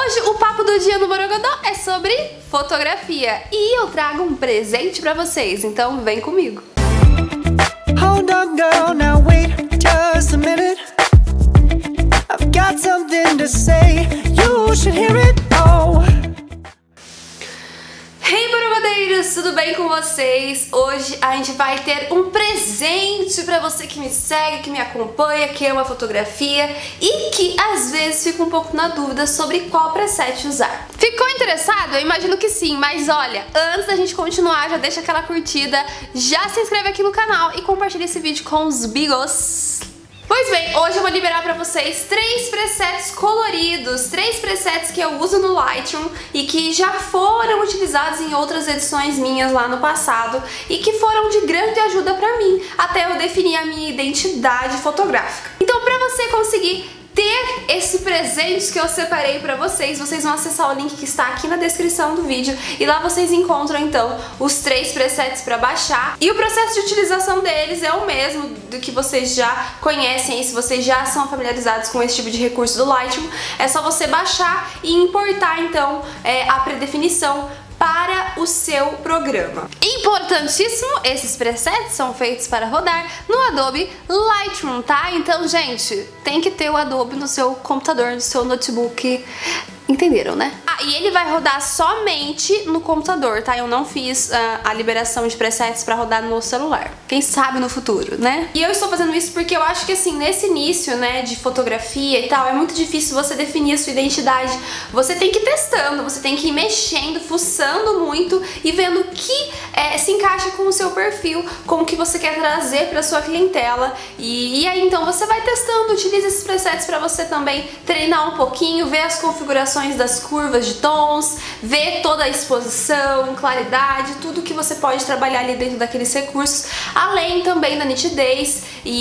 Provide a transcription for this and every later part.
Hoje o papo do dia no Borogodó é sobre fotografia e eu trago um presente pra vocês, então vem comigo. Hold on, girl, now wait just a minute. I've got something to say, you should hear it all. Hey, borogodeiros, tudo bem com vocês? Hoje a gente vai ter um presente pra você que me segue, que me acompanha, que ama fotografia e que às vezes fica um pouco na dúvida sobre qual preset usar. Ficou interessado? Eu imagino que sim, mas olha, antes da gente continuar, já deixa aquela curtida, já se inscreve aqui no canal e compartilha esse vídeo com os bigos. Pois bem, hoje eu vou liberar pra vocês 3 presets coloridos, 3 presets que eu uso no Lightroom e que já foram utilizados em outras edições minhas lá no passado e que foram de grande ajuda pra mim, até eu definir a minha identidade fotográfica. Então, pra você conseguir ter esse presente que eu separei pra vocês, vocês vão acessar o link que está aqui na descrição do vídeo e lá vocês encontram então os 3 presets pra baixar e o processo de utilização deles é o mesmo do que vocês já conhecem, e se vocês já são familiarizados com esse tipo de recurso do Lightroom, é só você baixar e importar então a predefinição para o seu programa. Importantíssimo, esses presets são feitos para rodar no Adobe Lightroom, tá? Então, gente, tem que ter o Adobe no seu computador, no seu notebook. Entenderam, né? Ah, e ele vai rodar somente no computador, tá? Eu não fiz a liberação de presets pra rodar no celular. Quem sabe no futuro, né? E eu estou fazendo isso porque eu acho que, assim, nesse início, né, de fotografia e tal, é muito difícil você definir a sua identidade. Você tem que ir testando, você tem que ir mexendo, fuçando muito e vendo o que se encaixa com o seu perfil, com o que você quer trazer pra sua clientela. E aí, então, você vai testando, utiliza esses presets pra você também treinar um pouquinho, ver as configurações das curvas de tons, ver toda a exposição, claridade, tudo que você pode trabalhar ali dentro daqueles recursos, além também da nitidez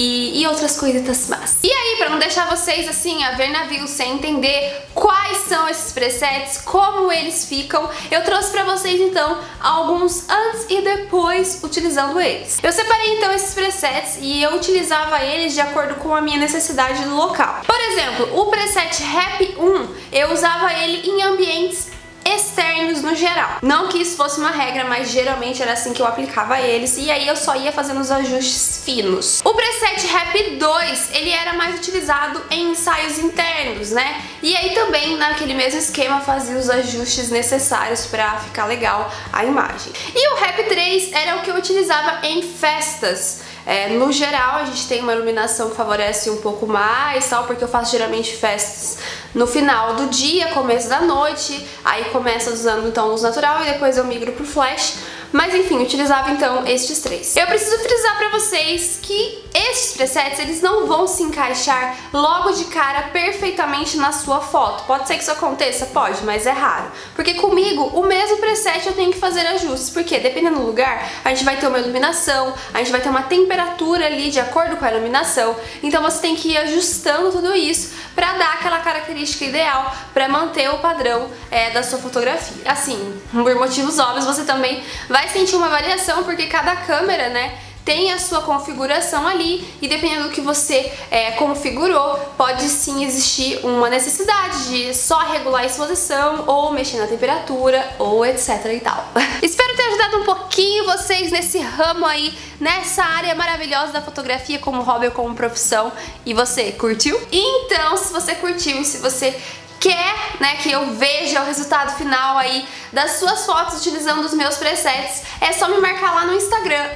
e outras coisitas más. E aí, pra não deixar vocês assim a ver navios sem entender quais são esses presets, como eles ficam, eu trouxe pra vocês então alguns antes e depois utilizando eles. Eu separei então esses presets e eu utilizava eles de acordo com a minha necessidade do local. Por exemplo, o preset Happy 1 eu usava ele em ambientes externos no geral. Não que isso fosse uma regra, mas geralmente era assim que eu aplicava eles e aí eu só ia fazendo os ajustes finos. O preset Happy 2, ele era mais utilizado em ensaios internos, né? E aí também naquele mesmo esquema fazia os ajustes necessários pra ficar legal a imagem. E o Happy 3 era o que eu utilizava em festas. No geral, a gente tem uma iluminação que favorece um pouco mais, tal, porque eu faço geralmente festas no final do dia, começo da noite, aí começa usando então luz natural e depois eu migro pro flash. Mas enfim, utilizava então estes 3. Eu preciso frisar pra vocês que estes presets, eles não vão se encaixar logo de cara perfeitamente na sua foto. Pode ser que isso aconteça? Pode, mas é raro. Porque comigo, o mesmo preset eu tenho que fazer ajustes, porque dependendo do lugar, a gente vai ter uma iluminação, a gente vai ter uma temperatura ali de acordo com a iluminação, então você tem que ir ajustando tudo isso pra dar aquela característica ideal pra manter o padrão da sua fotografia. Assim, por motivos óbvios, você também vai sentir uma variação, porque cada câmera, né, tem a sua configuração ali e dependendo do que você configurou, pode sim existir uma necessidade de só regular a exposição ou mexer na temperatura ou etc e tal. Espero ter ajudado um pouquinho vocês nesse ramo aí, nessa área maravilhosa da fotografia como hobby ou como profissão. E você, curtiu? Então, se você curtiu e se você quer, né, que eu veja o resultado final aí das suas fotos utilizando os meus presets, é só me marcar lá no Instagram,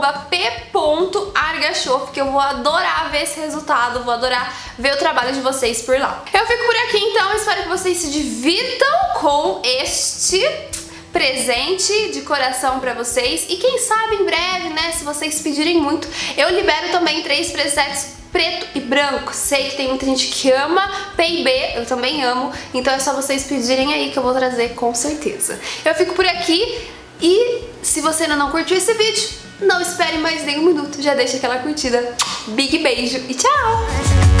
@p.argachof, que eu vou adorar ver esse resultado, vou adorar ver o trabalho de vocês por lá. Eu fico por aqui então, espero que vocês se divirtam com este presente de coração pra vocês e quem sabe em breve, né, se vocês pedirem muito, eu libero também 3 presets preto e branco. Sei que tem muita gente que ama PB, eu também amo, então é só vocês pedirem aí que eu vou trazer com certeza. Eu fico por aqui e se você ainda não curtiu esse vídeo, não espere mais nem um minuto, já deixa aquela curtida. Big beijo e tchau!